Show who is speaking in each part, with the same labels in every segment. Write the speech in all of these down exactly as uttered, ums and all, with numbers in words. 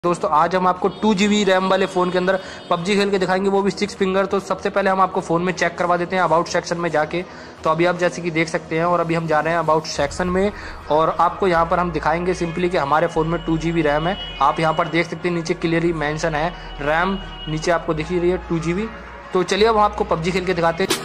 Speaker 1: दोस्तों आज हम आपको टू जी बी रैम वाले फ़ोन के अंदर पबजी खेल के दिखाएंगे, वो भी सिक्स फिंगर। तो सबसे पहले हम आपको फ़ोन में चेक करवा देते हैं अबाउट सेक्शन में जाके। तो अभी आप जैसे कि देख सकते हैं और अभी हम जा रहे हैं अबाउट सेक्शन में और आपको यहाँ पर हम दिखाएंगे सिंपली कि हमारे फ़ोन में टू जी बी रैम है। आप यहाँ पर देख सकते हैं नीचे क्लियरली मेंशन है रैम, नीचे आपको दिख रही है टू जी बी। तो चलिए अब हम आपको पबजी खेल के दिखाते हैं।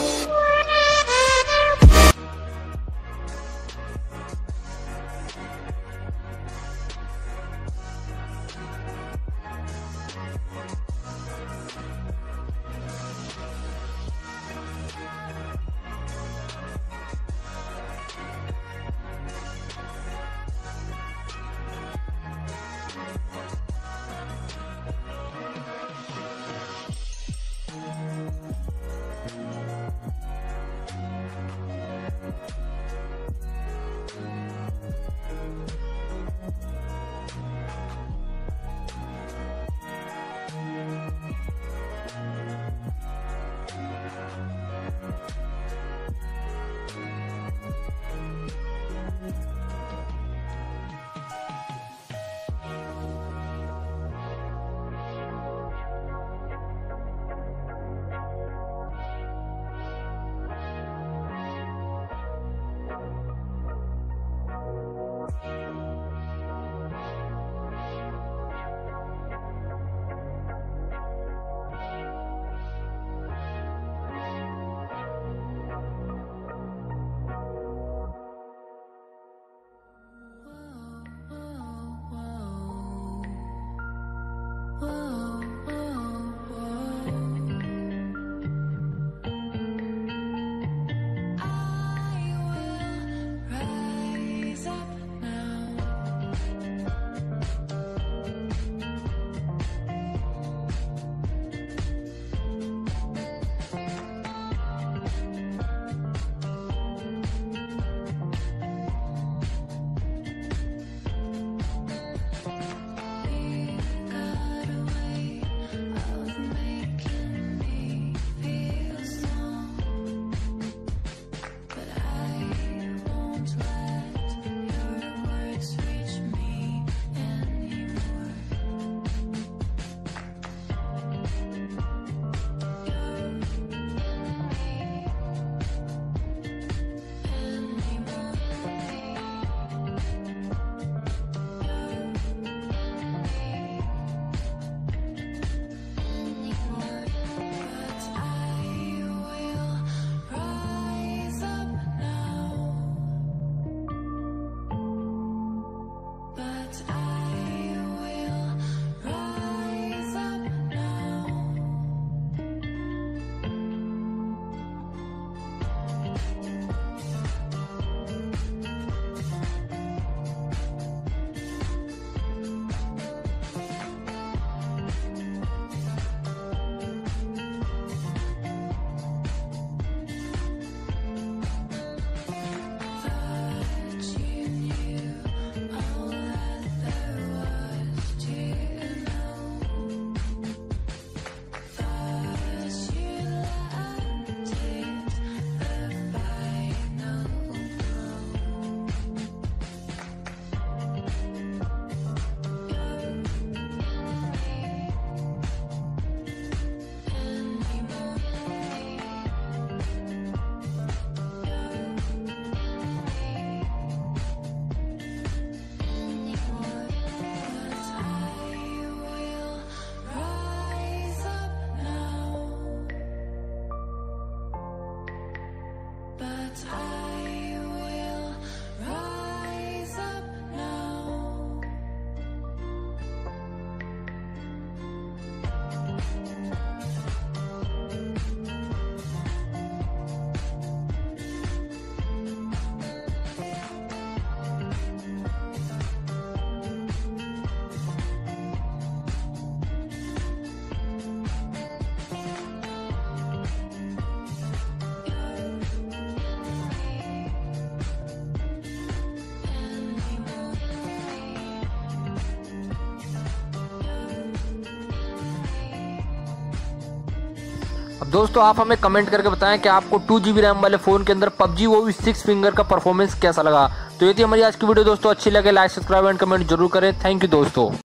Speaker 1: अब दोस्तों आप हमें कमेंट करके बताएं कि आपको टू जी बी रैम वाले फ़ोन के अंदर पबजी वो भी सिक्स फिंगर का परफॉर्मेंस कैसा लगा। तो ये थी हमारी आज की वीडियो दोस्तों, अच्छी लगे लाइक सब्सक्राइब एंड कमेंट जरूर करें। थैंक यू दोस्तों।